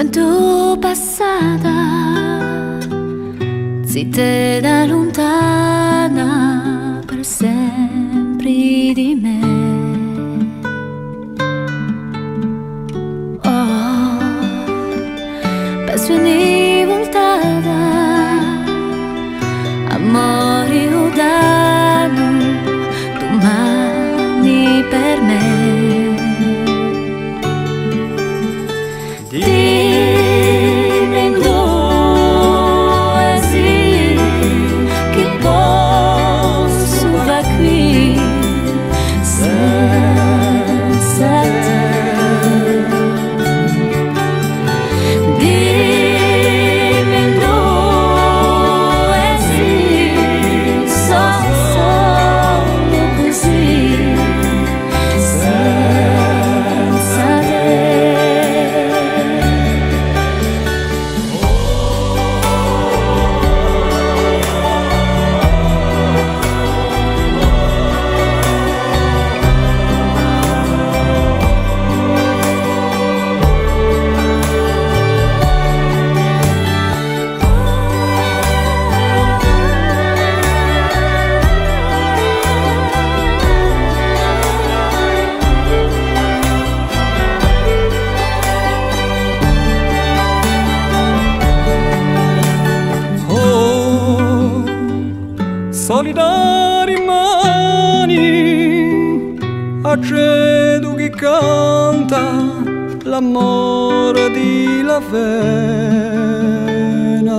Quanto passata, zitta da lontana per sempre di me. Oh, penso ogni voltata, amore o danno, domani per me. Solidari mani, accedo che canta l'amore di la vena.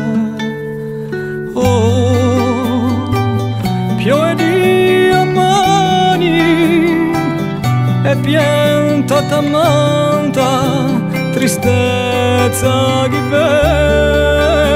Oh, piove di mani e pianta t'ammanta, tristezza che vena.